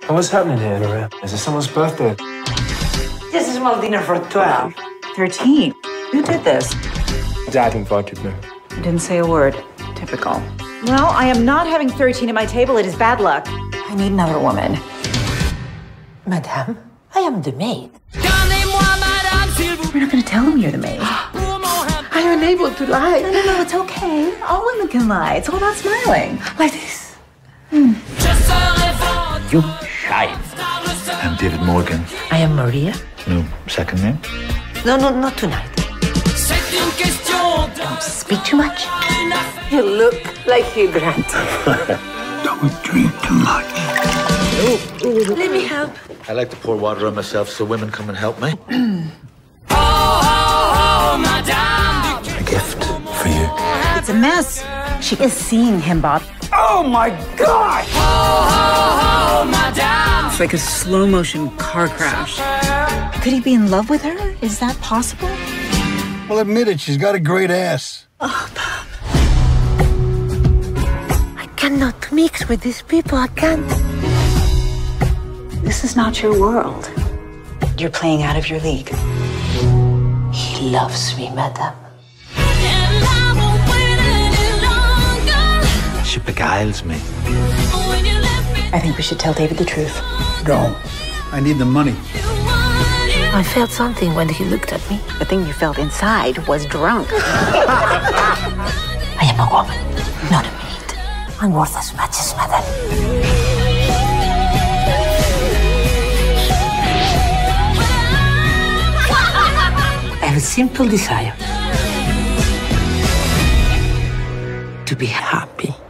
What's happening here, Maria? Is it someone's birthday? Just a small dinner for 12. 13. Who did this? Dad invited me. Didn't say a word. Typical. Well, I am not having 13 at my table. It is bad luck. I need another woman. Madame, I am the maid. We're not going to tell him you're the maid. I'm unable to lie. No, it's okay. All women can lie. It's all about smiling. Like this. You shine. I'm David Morgan. I am Maria. No second name? No, not tonight. Don't speak too much. You look like Hugh Grant. Don't drink too much. Let me help. I like to pour water on myself so women come and help me. A gift for you. It's a mess. She is seeing him, Bob. Oh my God! It's like a slow motion car crash. Could he be in love with her? Is that possible? Well, admit it, she's got a great ass. Oh, Bob. I cannot mix with these people. I can't. This is not your world. You're playing out of your league. He loves me, madame. She beguiles me. I think we should tell David the truth. No, I need the money. I felt something when he looked at me. The thing you felt inside was drunk. I am a woman, not a maid. I'm worth as much as madame. I have a simple desire. To be happy.